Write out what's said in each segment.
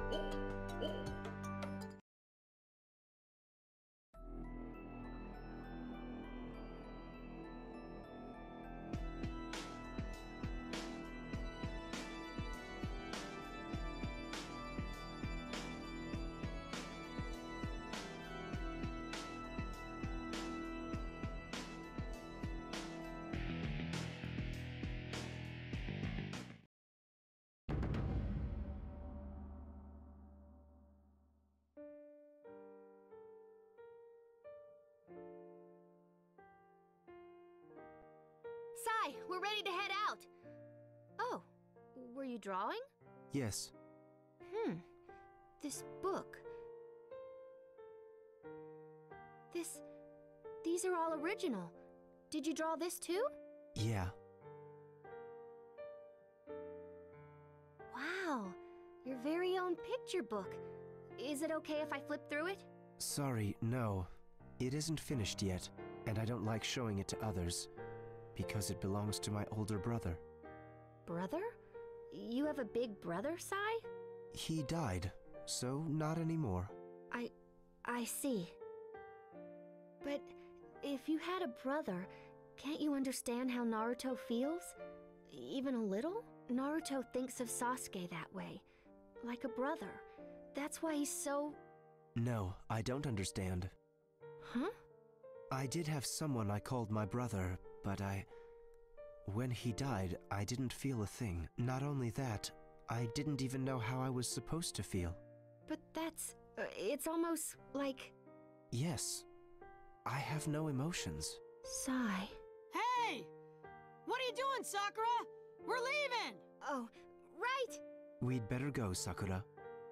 Sai, we're ready to head out! Oh, were you drawing? Yes. This book... These are all original. Did you draw this too? Yeah. Wow, your very own picture book. Is it okay if I flip through it? Sorry, no. It isn't finished yet, and I don't like showing it to others, because it belongs to my older brother. Brother? You have a big brother, Sai? He died, so not anymore. I see. But if you had a brother, can't you understand how Naruto feels? Even a little? Naruto thinks of Sasuke that way, like a brother. That's why he's so... No, I don't understand. Huh? I did have someone I called my brother, but when he died, I didn't feel a thing. Not only that, I didn't even know how I was supposed to feel. But that's... it's almost like... Yes. I have no emotions. Sai... Hey! What are you doing, Sakura? We're leaving! Oh, right! We'd better go, Sakura.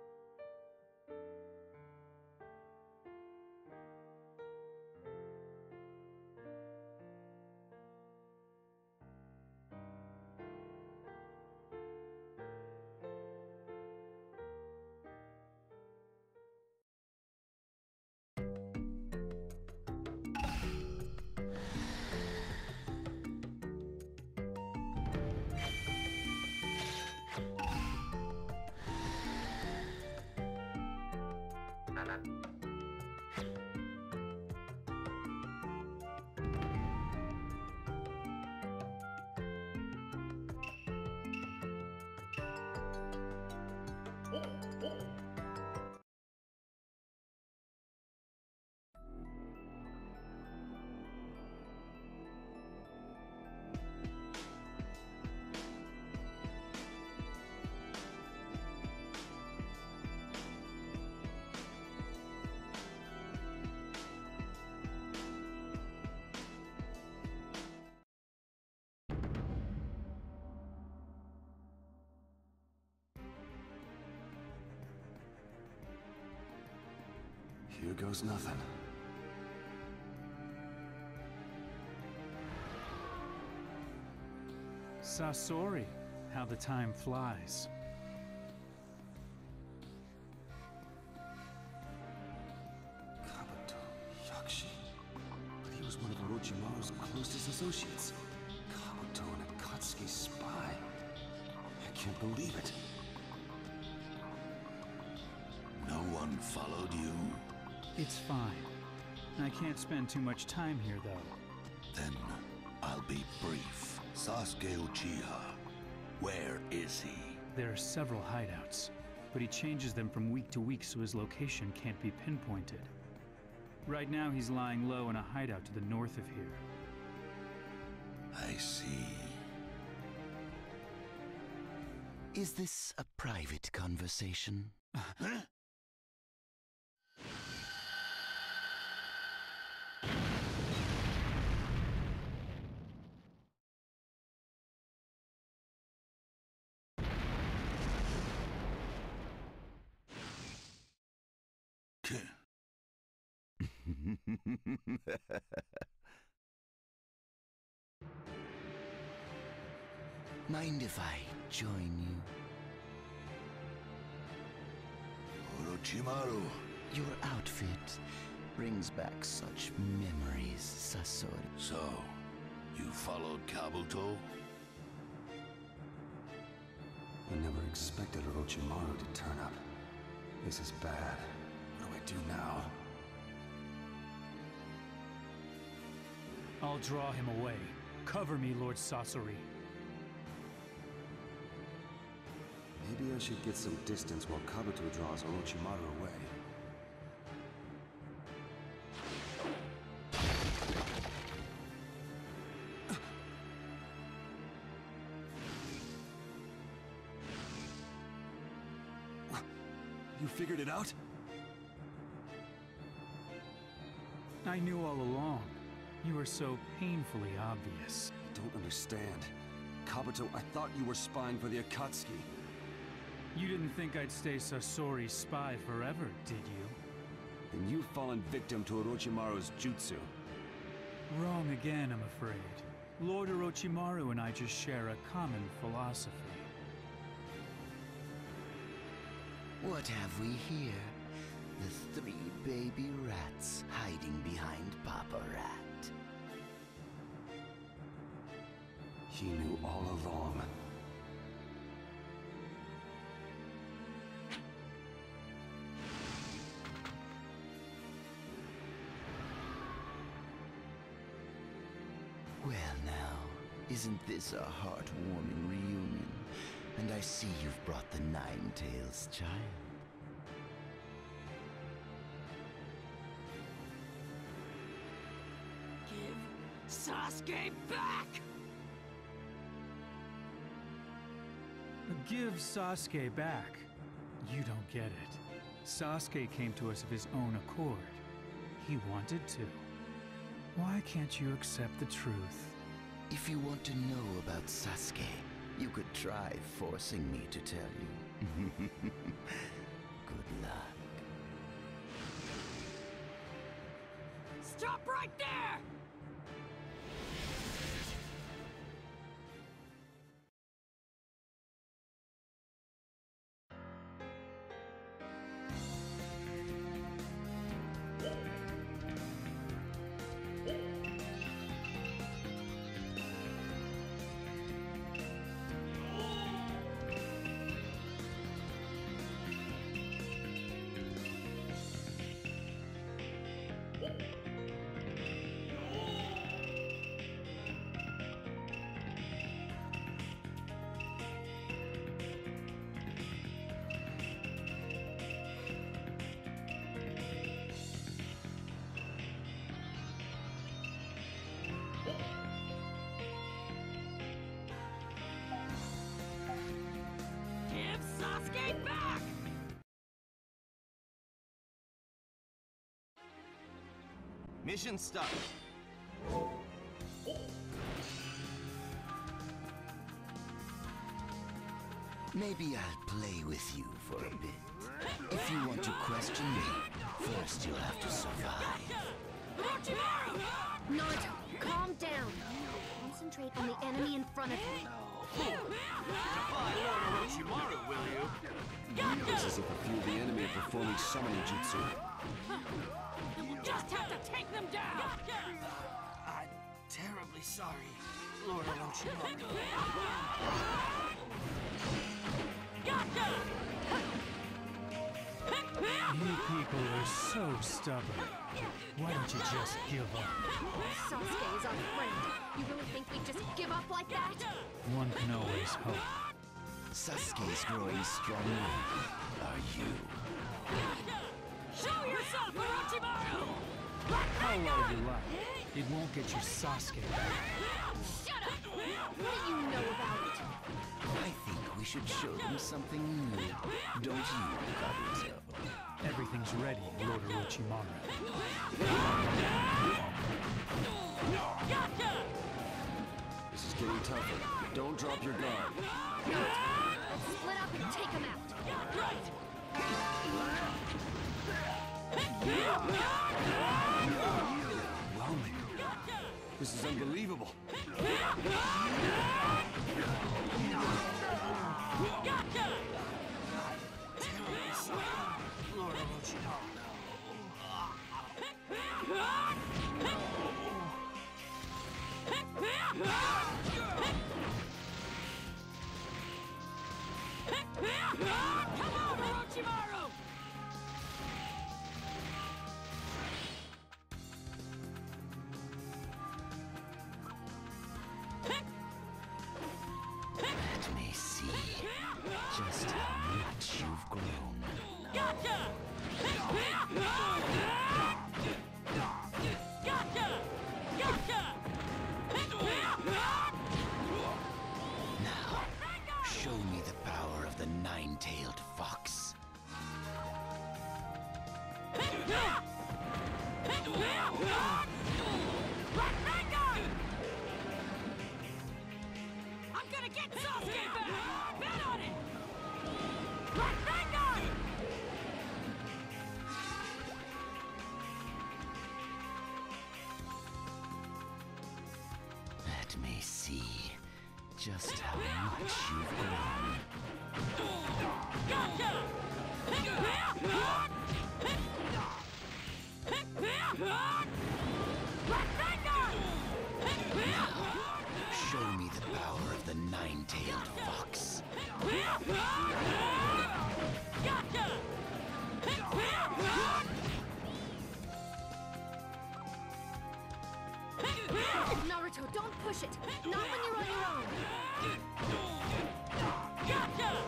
Here goes nothing. Sasori, how the time flies. Kabuto, Yakshi. But he was one of Orochimaru's closest associates. Kabuto and Akatsuki's spy. I can't believe it. No one followed you? It's fine. I can't spend too much time here, though. Then I'll be brief. Sasuke Uchiha, where is he? There are several hideouts, but he changes them from week to week so his location can't be pinpointed. Right now he's lying low in a hideout to the north of here. I see. Is this a private conversation? Huh? Mind if I join you? Orochimaru. Your outfit brings back such memories, Sasori. So, you followed Kabuto? I never expected Orochimaru to turn up. This is bad. What do I do now? I'll draw him away. Cover me, Lord Sasori. Maybe I should get some distance while Kabuto draws Orochimaru away. You figured it out? I knew all along. You were so painfully obvious. I don't understand. Kabuto, I thought you were spying for the Akatsuki. You didn't think I'd stay Sasori's spy forever, did you? Then you've fallen victim to Orochimaru's jutsu. Wrong again, I'm afraid. Lord Orochimaru and I just share a common philosophy. What have we here? The 3 baby rats hiding behind Papa Rat. He knew all along. Well now, isn't this a heartwarming reunion? And I see you've brought the Nine-Tails child. Give Sasuke back! Give Sasuke back? You don't get it. Sasuke came to us of his own accord. He wanted to. Why can't you accept the truth? If you want to know about Sasuke, you could try forcing me to tell you. Good luck. Stop right there! Give Sasuke back! Mission start. Maybe I'll play with you for a bit. If you want to question me, first you'll have to survive. Orochimaru! Naruto, calm down. Concentrate on the enemy in front of you. Defy Lord Orochimaru, will you? It's as if a few of the enemy are performing summoning jutsu. And we'll just have to take them down! I'm terribly sorry, Lord Orochimaru. You people are so stubborn. Why don't you just give up? Sasuke is our friend. You really think we'd just give up like that? One can always hope. Sasuke's growing stronger. Are you? Show yourself, Orochimaru! How loud you like. It won't get you Sasuke back. Shut up! What do you know about it? I think we should show them something new. Don't you, Kabuto? Everything's ready, Lord Orochimaru. This is getting tougher. Don't drop your guard. Let's split up and take him out. Overwhelming. This is unbelievable. Terribly sorry, Lord Orochimaru. Come on, Orochimaru! just how much you've grown. Gotcha! Gotcha! Gotcha! Now, show me the power of the nine-tailed fox. I'm gonna get Sasuke back! Bet on it! Rasengan! Let me see just how much you've grown. Gotcha! Now, show me the power of the nine-tailed fox. Gotcha! Naruto, don't push it! Not when you're on your own! Gotcha!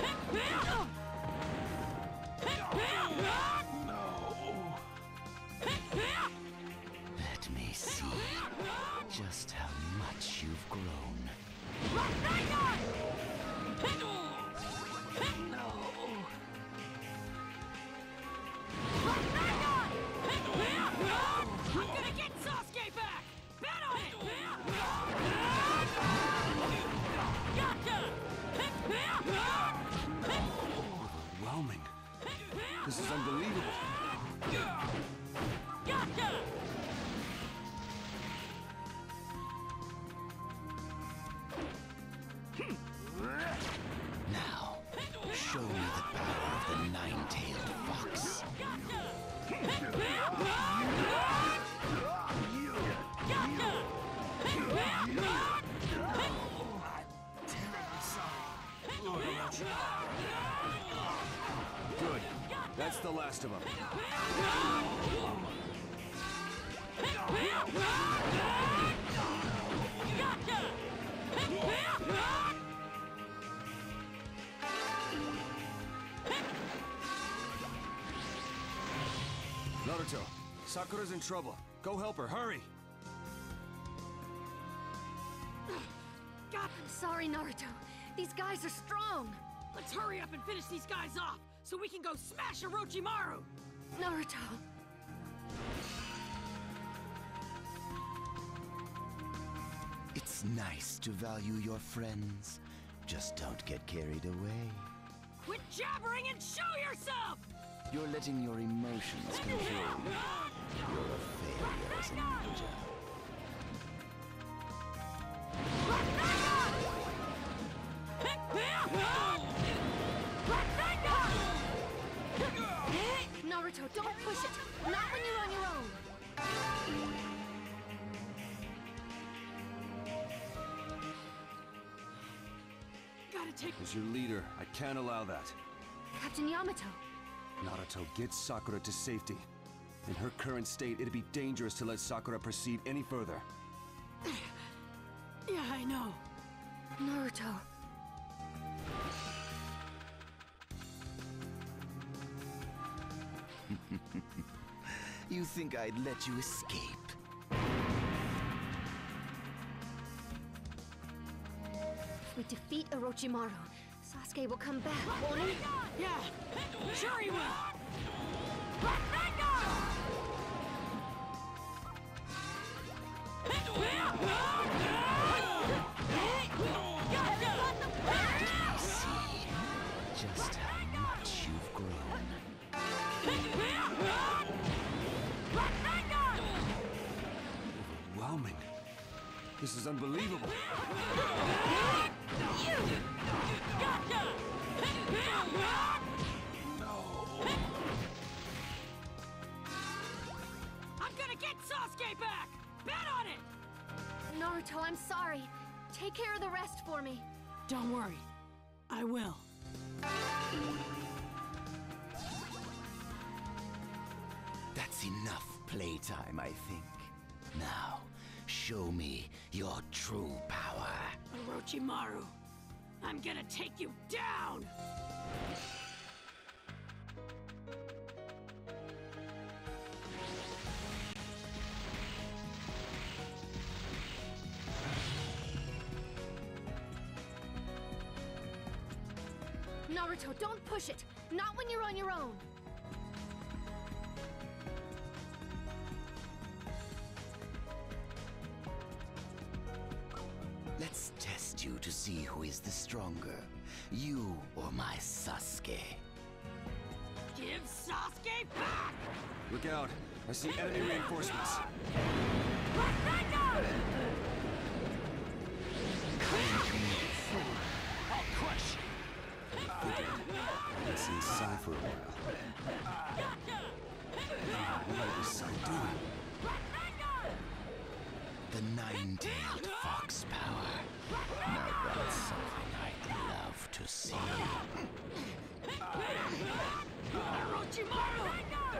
Let me see just how much you've grown. I'm gonna get Sasuke back! Bet on it! Gotcha! Overwhelming. This is unbelievable. Gotcha! Now, show me the power of the nine-tailed fox. Lord Orochimaru. Good. That's the last of them. Naruto, Sakura's in trouble. Go help her, hurry! I'm sorry, Naruto. These guys are strong. Let's hurry up and finish these guys off, so we can go smash Orochimaru! Naruto. It's nice to value your friends. Just don't get carried away. Quit jabbering and show yourself! You're letting your emotions control you. You're a failure as a ninja. Naruto, don't push it! Not when you're on your own! Gotta take... As your leader, I can't allow that. Captain Yamato. Naruto, get Sakura to safety. In her current state, it'd be dangerous to let Sakura proceed any further. Yeah, I know. Naruto. You think I'd let you escape? If we defeat Orochimaru, Sasuke will come back, won't he? Yeah, sure he will! See just how much you've grown. Overwhelming. This is unbelievable. I'm gonna get Sasuke back! Bet on it! Naruto, I'm sorry. Take care of the rest for me. Don't worry. I will. That's enough playtime, I think. Now, show me your true power. Orochimaru, I'm gonna take you down! Naruto, don't push it! Not when you're on your own! Let's test you to see who is the stronger, you or my Sasuke. Give Sasuke back! Look out! I see enemy reinforcements. I'll crush you! I haven't seen Sai for a while. What is Sai doing? The nine-tailed fox power. Now that's something I'd love to see. Orochimaru!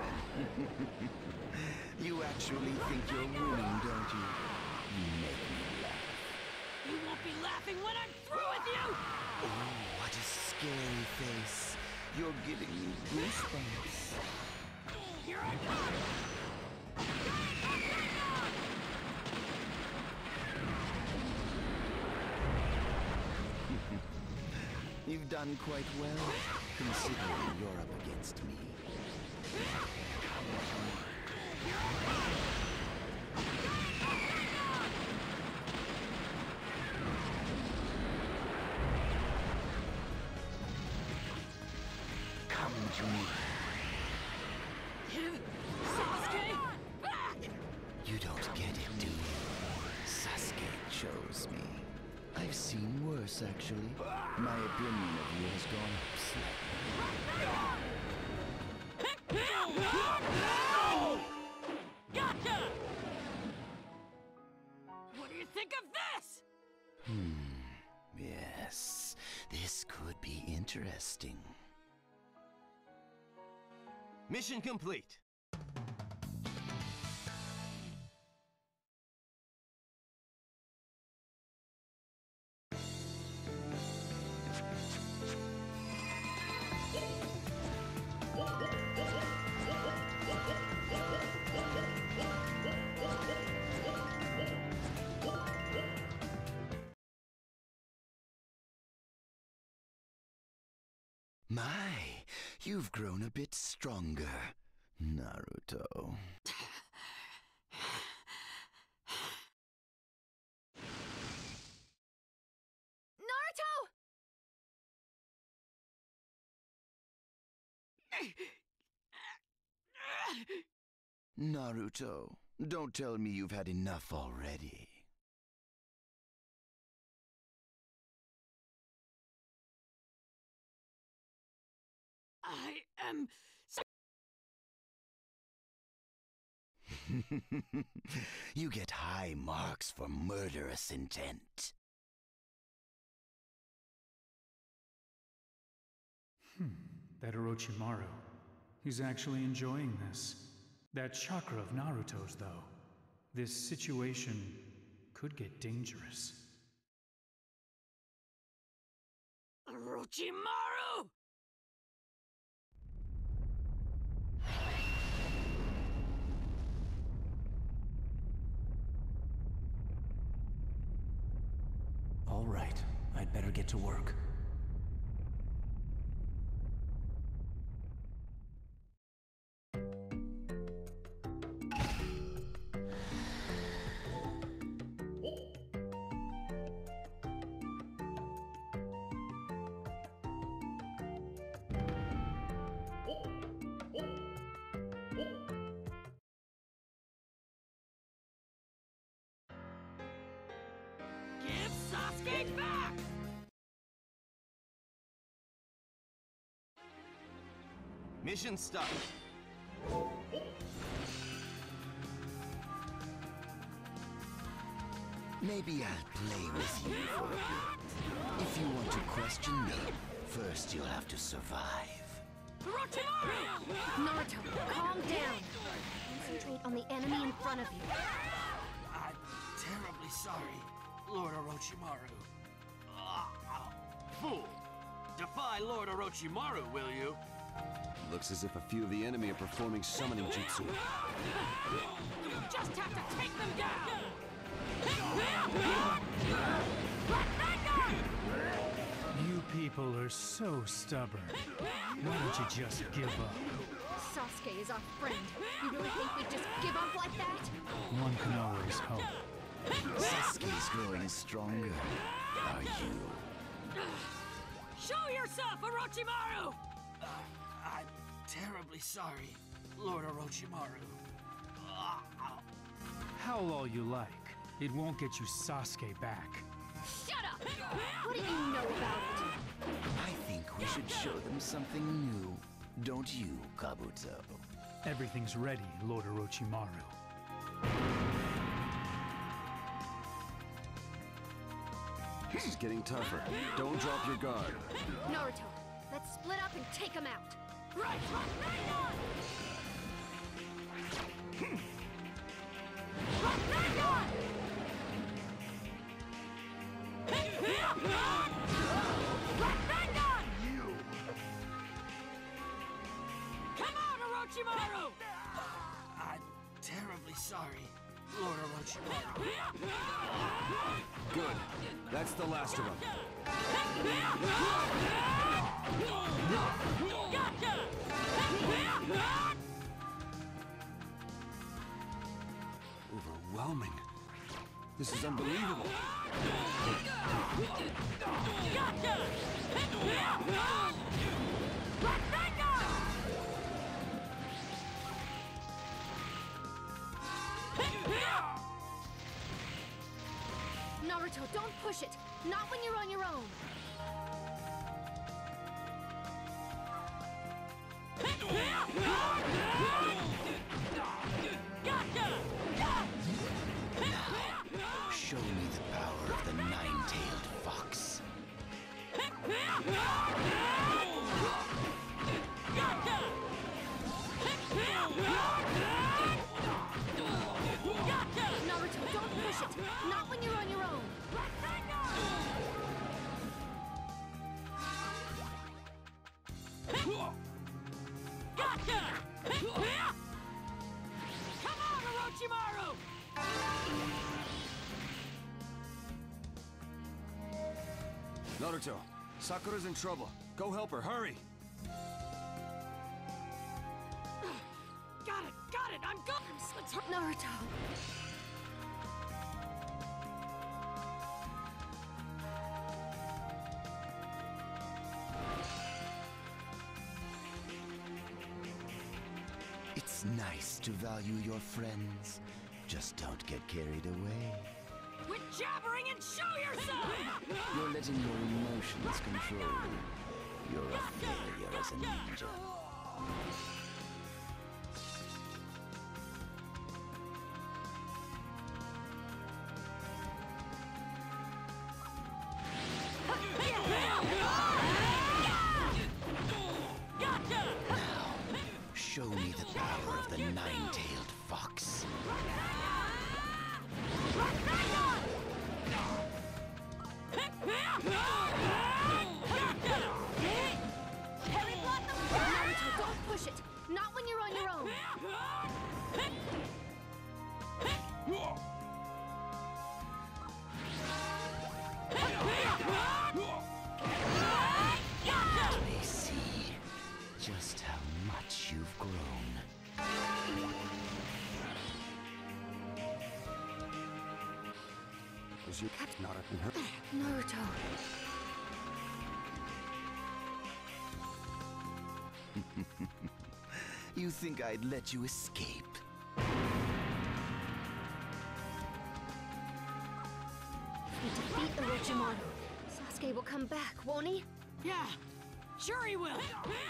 You actually think you're winning, don't you? You make me laugh. You won't be laughing when I'm through with you! Oh, what a scary face. You're giving me goosebumps. Here I come! You've done quite well, considering you're up against me. Come to me. Give Sasuke back! You don't get it, do you? Sasuke chose me. I've seen worse, actually. My opinion of you has gone up slightly. Gotcha! What do you think of this? Yes, this could be interesting. Mission complete. My, you've grown a bit stronger, Naruto. Naruto! Naruto, don't tell me you've had enough already. I am... You get high marks for murderous intent. That Orochimaru. He's actually enjoying this. That chakra of Naruto's, though. This situation could get dangerous. Orochimaru! All right, I'd better get to work. Give Sasuke back! Mission start. Maybe I'll play with you for a bit. If you want to question me, first you'll have to survive. Orochimaru! Naruto, calm down. Concentrate on the enemy in front of you. I'm terribly sorry, Lord Orochimaru. fool! Defy Lord Orochimaru, will you? Looks as if a few of the enemy are performing summoning jutsu. You just have to take them down! You people are so stubborn. Why don't you just give up? Sasuke is our friend. You really think we'd just give up like that? One can always hope. Sasuke's growing stronger. Are you? Show yourself, Orochimaru! I'm terribly sorry, Lord Orochimaru. Howl all you like. It won't get you Sasuke back. Shut up! What do you know about it? I think we should show them something new. Don't you, Kabuto? Everything's ready, Lord Orochimaru. This is getting tougher. Don't drop your guard. Naruto, let's split up and take him out. Right! Come on, Orochimaru! I'm terribly sorry, Lord Orochimaru. Good. That's the last of them. Overwhelming. This is unbelievable. Naruto, don't push it. Not when you're on your own. Show me the power of the nine-tailed fox. Naruto, don't push it. Not when you're on your own. Come on, Orochimaru! Naruto, Sakura's in trouble. Go help her, hurry! Got it, I'm going! Naruto. It's nice to value your friends. Just don't get carried away. Quit jabbering and show yourself! You're letting your emotions control you. You're a failure as a ninja. Now, show me the power of the nine-tailed fox. Naruto, don't push it. Not when you're on your own. They see just how much you've grown. Was you not in her? Naruto. You think I'd let you escape? We defeat Orochimaru. Sasuke will come back, won't he? Yeah, sure he will!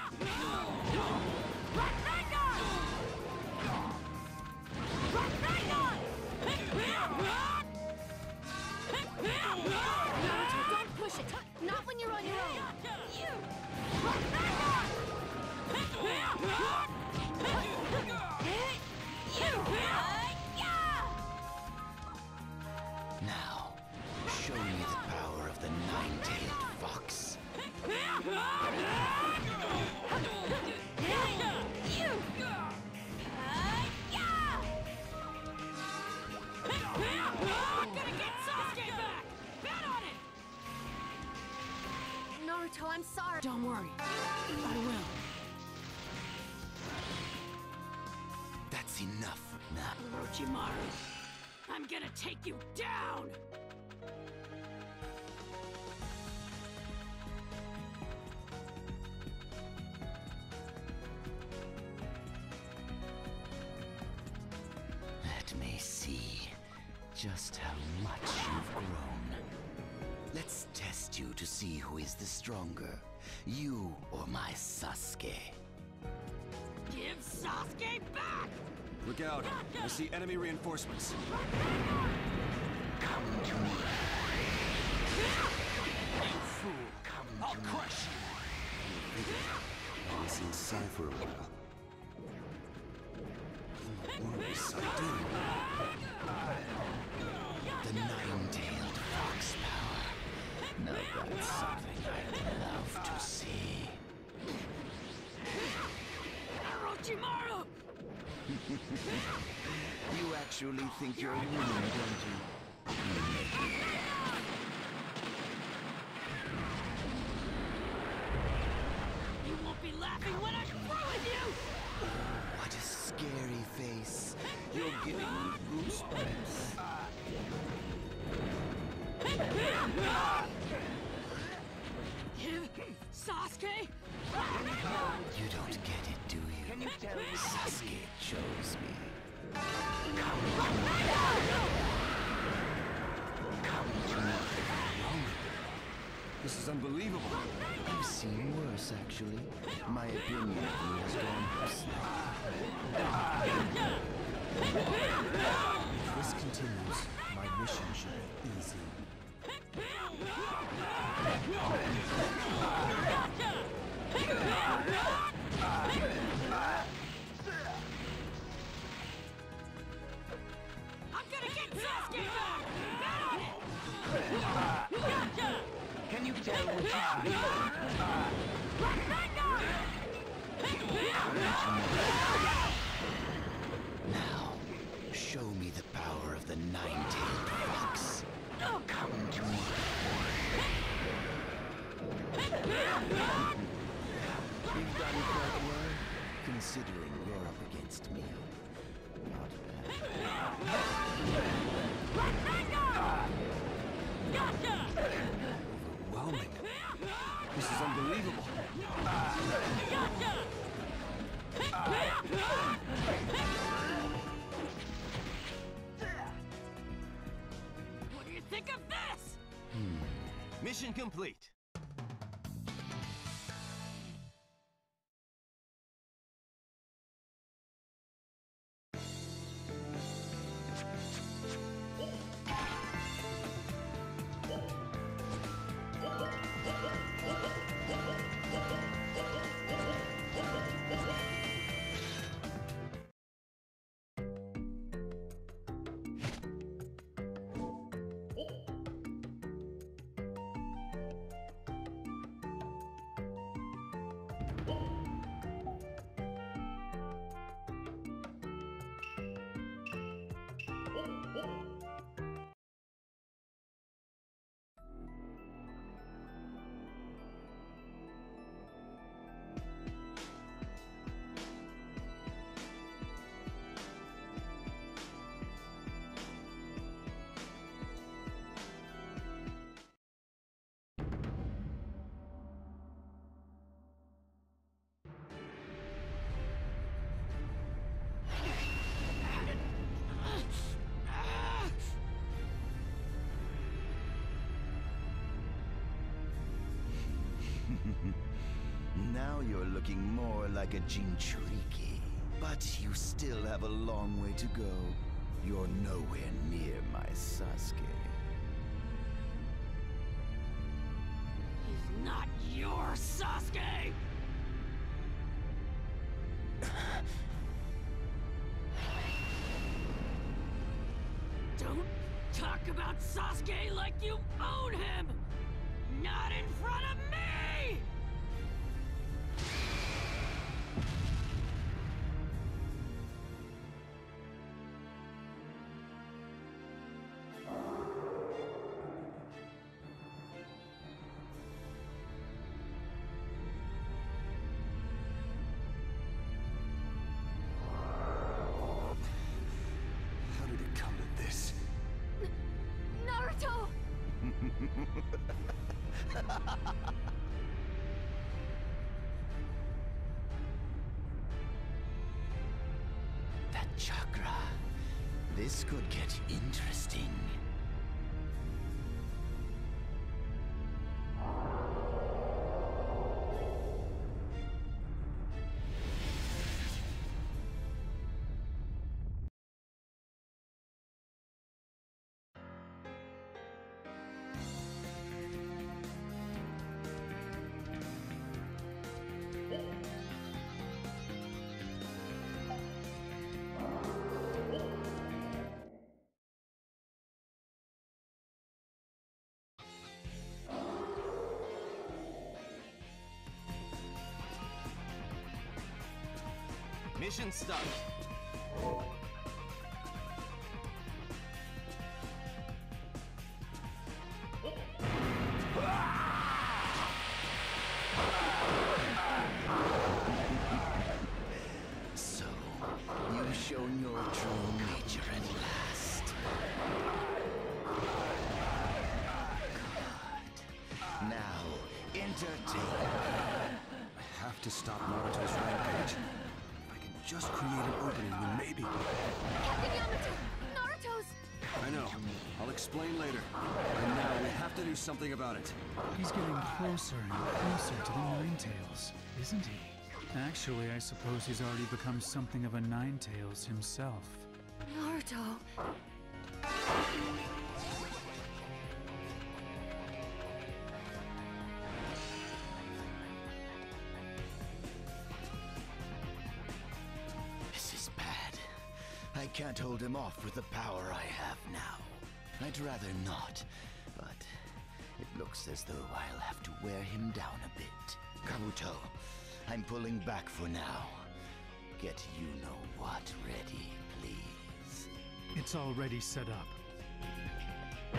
Naruto, don't push it. Not when you're on your own. Now, show me the power of the nine-tailed fox. Naruto, I'm sorry. Don't worry. I will. That's enough now. Orochimaru, I'm gonna take you down! Let me see just how much you've grown. Let's test you to see who is the stronger, you or my Sasuke. Give Sasuke back! Look out! I see enemy reinforcements. Come to me. You fool! I'll crush you! I haven't seen Sai for a while. What are we sucked in? The nine-tailed fox power. Now that's something I'd love to see. Orochimaru! You actually think you're winning, don't you? You won't be laughing when I'm through with you! What a scary face. You're giving me goosebumps. Give Sasuke? You don't get it, do you? Sasuke chose me. This is unbelievable. I've seen worse, actually. My opinion of you has gone If this continues, my mission should be easy. I'm gonna get Sasuke back! Can you tell what you Now, show me the power of the nine-tailed fox. Come to me. You've done quite well, considering you're up against me. Not bad. Overwhelming. This is unbelievable. What do you think of this? Mission complete. Now you're looking more like a Jinchuriki. But you still have a long way to go. You're nowhere near my Sasuke. He's not your Sasuke! Don't talk about Sasuke like you own him! Not in front of me! That chakra. This could get interesting. Mission stuck. So, you've shown your true nature at last. Good. Now, entertain. I have to stop Naruto's rampage. Just create an opening, then maybe. Captain Yamato! Naruto's! I know. I'll explain later. And now we have to do something about it. He's getting closer and closer to the Ninetales, isn't he? Actually, I suppose he's already become something of a Ninetales himself. Naruto... I can't hold him off with the power I have now. I'd rather not, but it looks as though I'll have to wear him down a bit. Kabuto, I'm pulling back for now. Get you-know-what ready, please. It's already set up.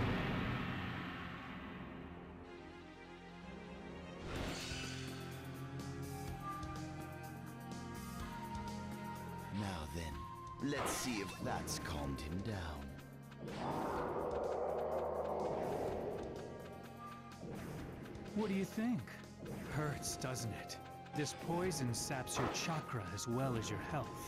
Now then. Let's see if that's calmed him down. What do you think? Hurts, doesn't it? This poison saps your chakra as well as your health.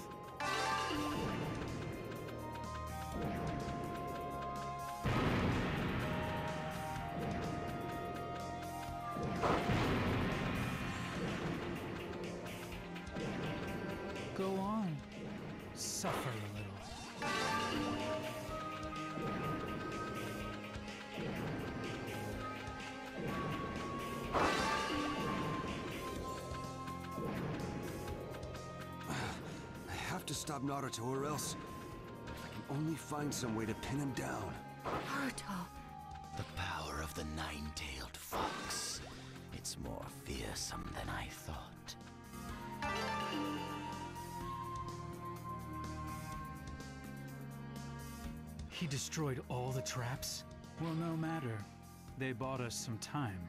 Go on. Suffer a little. I have to stop Naruto or else I can only find some way to pin him down. Naruto... The power of the nine-tailed fox. It's more fearsome than I thought. He destroyed all the traps? Well, no matter. They bought us some time.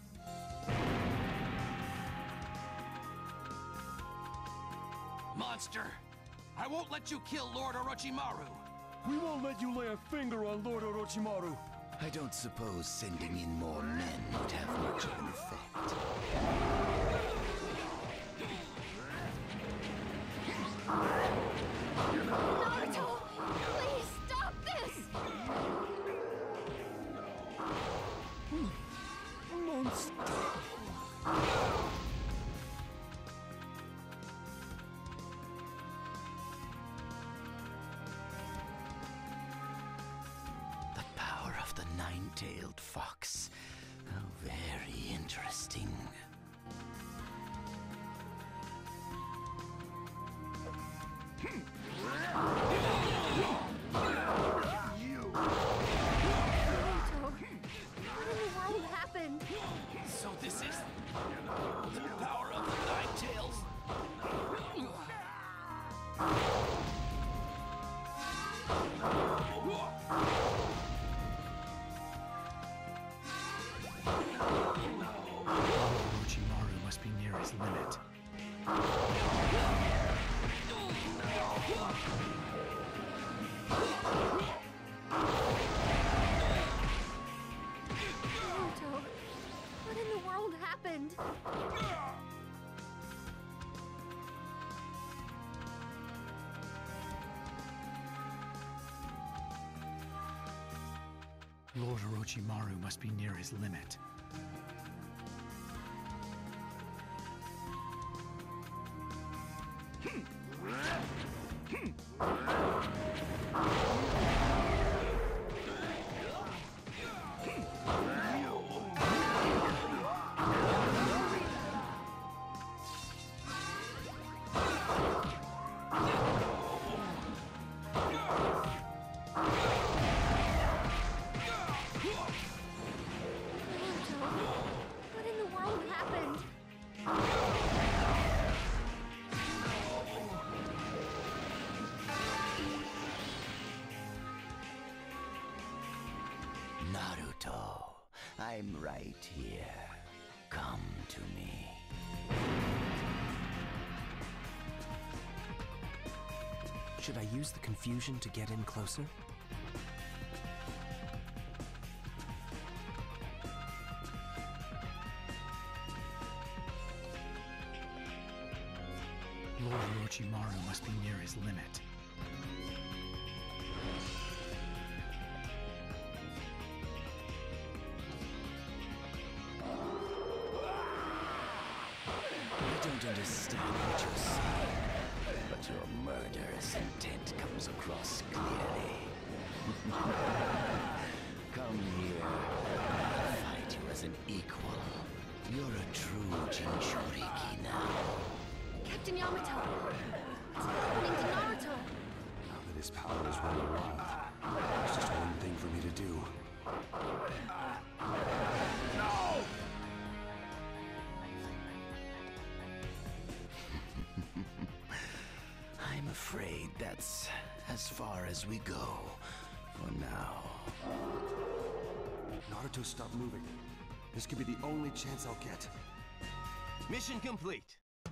Monster! I won't let you kill Lord Orochimaru! We won't let you lay a finger on Lord Orochimaru! I don't suppose sending in more men would have much of an effect. Naruto! Please stop this! Monster! The power of the nine-tailed fox. How very interesting. Naruto, what in the world happened? So this is the power of the Nine Tails? Orochimaru must be near his limit. Naruto, world happened? Lord Orochimaru must be near his limit. What in the world happened? Naruto, I'm right here. Come to me. Should I use the confusion to get in closer? Lord Orochimaru must be near his limit. I don't understand what you're saying, but your murderous intent comes across clearly. Come here. I'll fight you as an equal. You're a true Jinchuriki now. Captain Yamato! What's happening to Naruto? Now that his power is running wild, there's just one thing for me to do. I'm afraid that's as far as we go for now. Naruto, stop moving. This could be the only chance I'll get. Mission complete.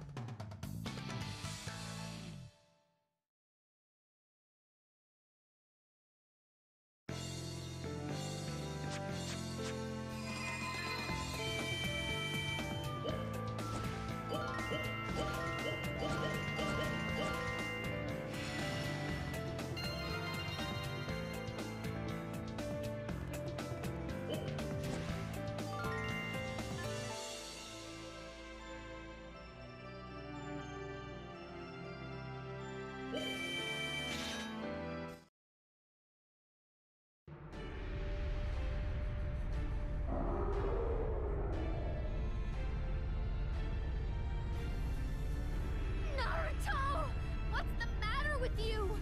Naruto! What's the matter with you?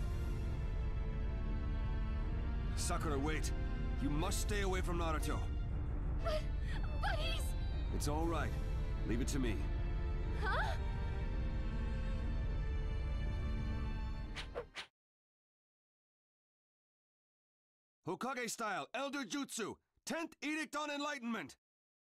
Sakura, wait. You must stay away from Naruto. But he's... It's all right. Leave it to me. Huh? Hokage style, Elder Jutsu, 10th Edict on Enlightenment.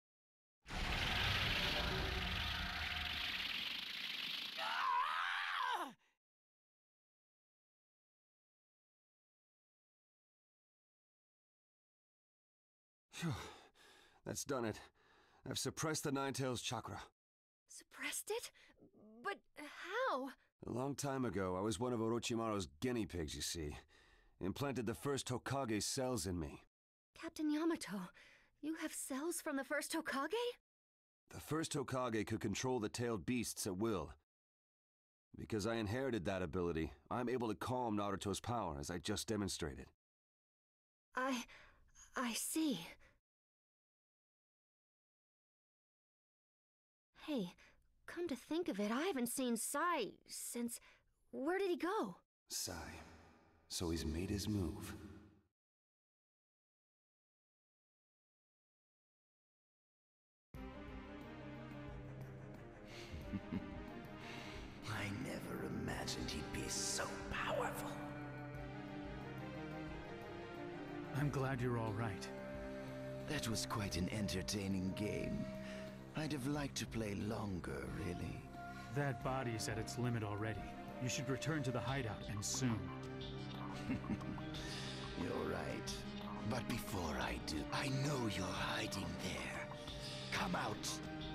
Phew. That's done it. I've suppressed the Nine-Tails chakra. Suppressed it? But how? A long time ago, I was one of Orochimaru's guinea pigs, you see. Implanted the first Hokage cells in me. Captain Yamato, you have cells from the first Hokage? The first Hokage could control the tailed beasts at will. Because I inherited that ability, I'm able to calm Naruto's power, as I just demonstrated. I see. Hey, come to think of it, I haven't seen Sai since... Where did he go? Sai. So he's made his move. I never imagined he'd be so powerful. I'm glad you're all right. That was quite an entertaining game. I'd have liked to play longer, really. That body's at its limit already. You should return to the hideout, and soon. You're right. But before I do, I know you're hiding there. Come come out.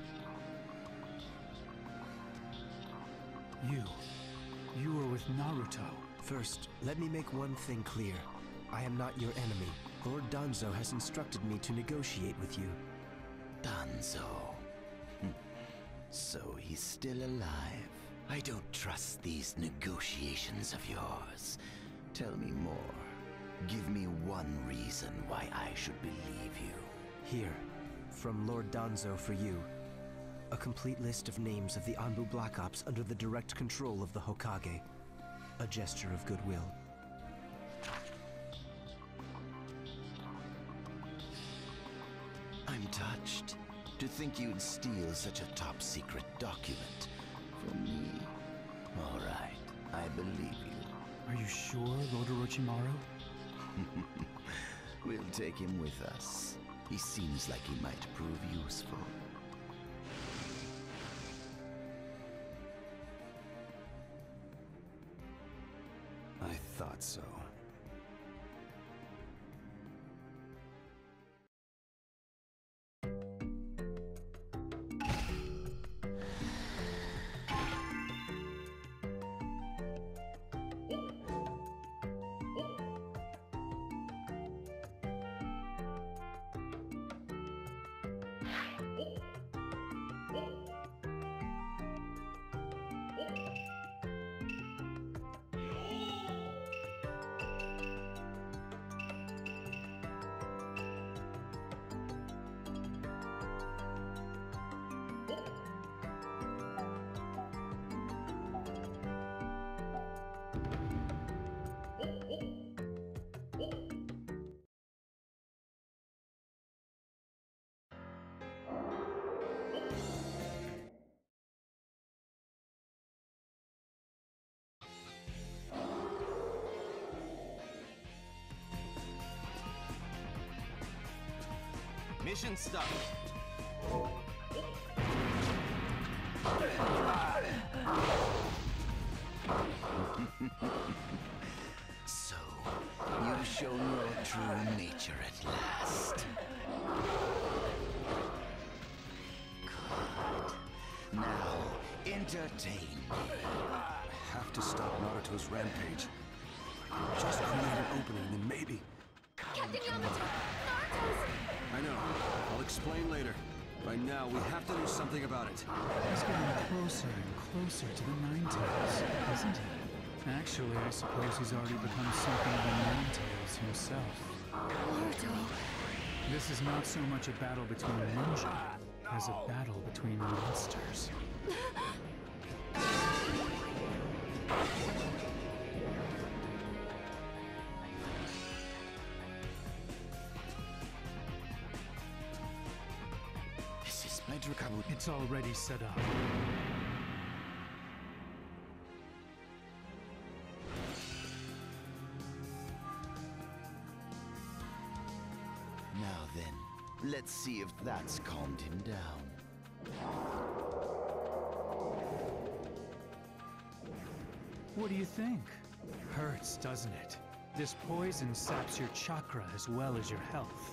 You were with Naruto. First, let me make one thing clear. I am not your enemy. Lord Danzo has instructed me to negotiate with you. Danzo. So he's still alive. I don't trust these negotiations of yours. Tell me more. Give me one reason why I should believe you. Here, from Lord Danzo for you. A complete list of names of the Anbu Black Ops under the direct control of the Hokage. A gesture of goodwill. I'm touched. To think you'd steal such a top-secret document from me. All right, I believe you. Are you sure, Lord Orochimaru? We'll take him with us. He seems like he might prove useful. I thought so. Mission start. So, you've shown your true nature at last. Good. Now, entertain me. I have to stop Naruto's rampage. Just create an opening and maybe... Captain Yamato! Naruto's... I know. I'll explain later. Right now, we have to do something about it. He's getting closer and closer to the Nine-Tails, isn't he? Actually, I suppose he's already become something of a Nine-Tails himself. Naruto... This is not so much a battle between ninja as a battle between monsters. This is Major Kabuto. It's already set up. Now then, let's see if that's calmed him down. What do you think? Hurts, doesn't it? This poison saps your chakra as well as your health.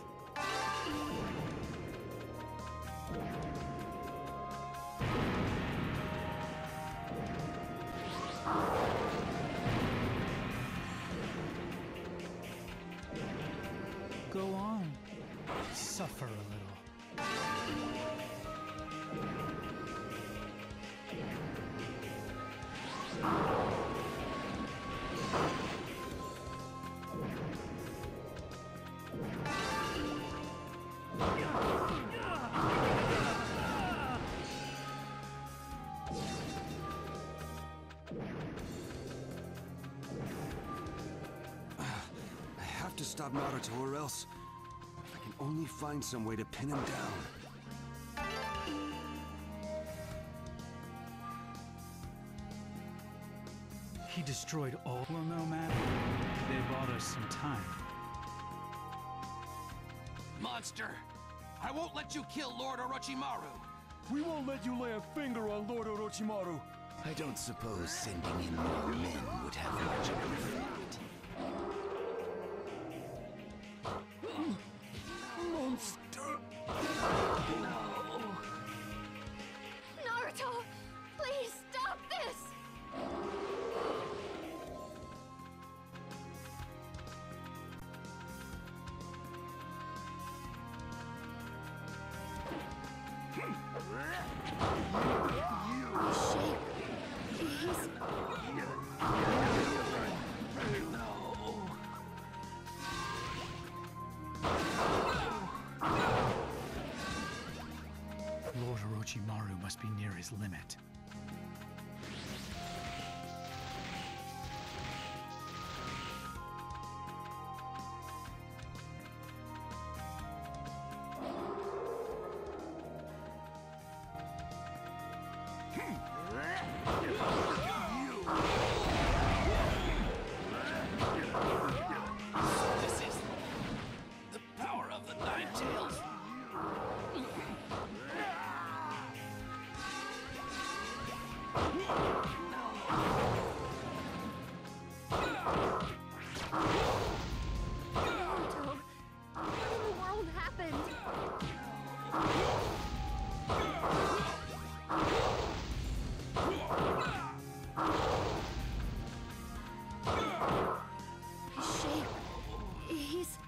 Go on. Suffer a little. I have to stop Naruto or else... I can only find some way to pin him down. He destroyed all. Well, no matter. They bought us some time. Monster! I won't let you kill Lord Orochimaru! We won't let you lay a finger on Lord Orochimaru. I don't suppose sending in more men would have much of an effect. Monster! Shape. He's... Lord Orochimaru must be near his limit. This is the power of the Nine Tails. Naruto, what in the world happened? Shape. He's...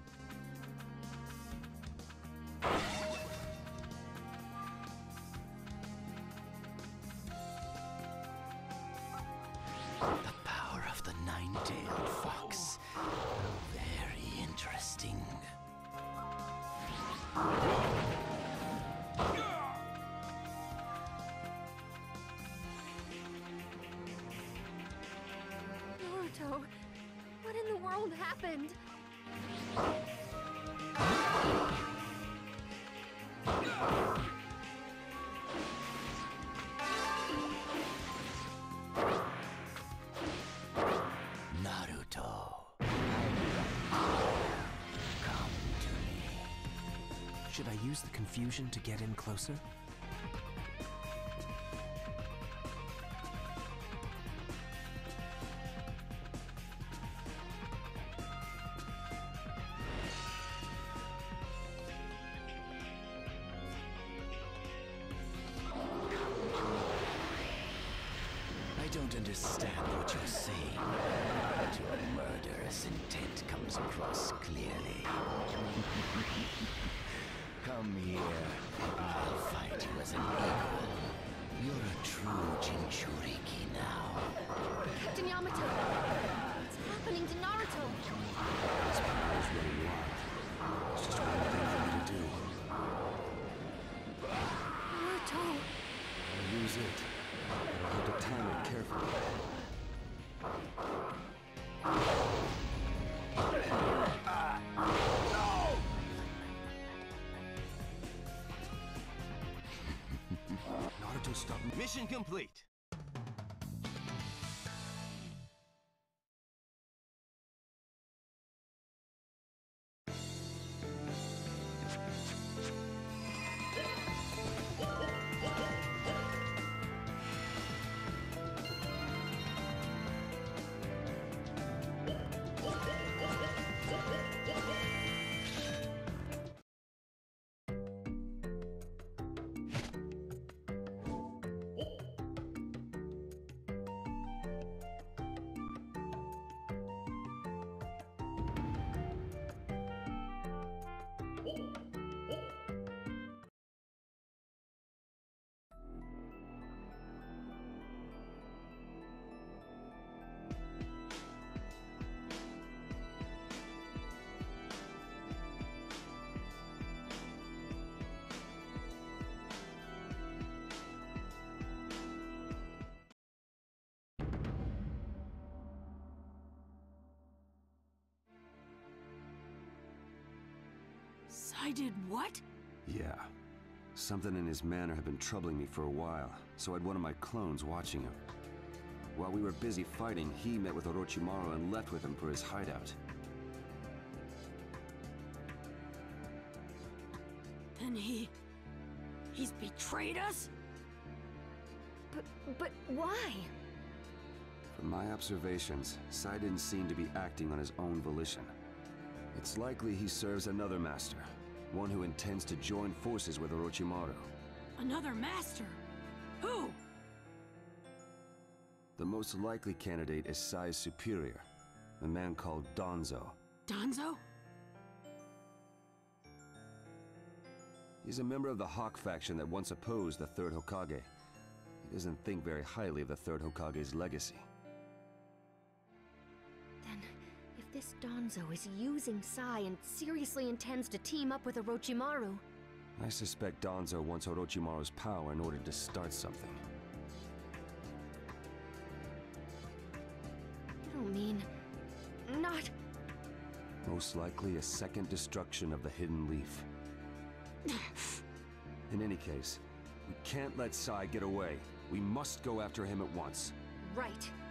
The power of the nine-tailed fox. Very interesting. Naruto, what in the world happened? Naruto. Come to me. Should I use the confusion to get in closer? I don't understand what you're saying, but your murderous intent comes across clearly. Come here. I'll fight you as an equal. You're a true Jinchuriki now. Captain Yamato, what's happening to Naruto? His power is running wild. It's just one thing for me to do. Naruto, I'll use it, but I'll have to time it carefully. Naruto, stop. Mission complete. I did what? Yeah. Something in his manner had been troubling me for a while, so I had one of my clones watching him. While we were busy fighting, he met with Orochimaru and left with him for his hideout. Then he's betrayed us? But why? From my observations, Sai didn't seem to be acting on his own volition. It's likely he serves another master, one who intends to join forces with Orochimaru. Another master? Who? The most likely candidate is Sai's superior, a man called Danzo. Danzo? He's a member of the Hawk faction that once opposed the Third Hokage. He doesn't think very highly of the Third Hokage's legacy. Then, if this Danzo is using Sai and seriously intends to team up with Orochimaru... I suspect Danzo wants Orochimaru's power in order to start something. You don't mean... not... Most likely a second destruction of the Hidden Leaf. In any case, we can't let Sai get away. We must go after him at once. Right.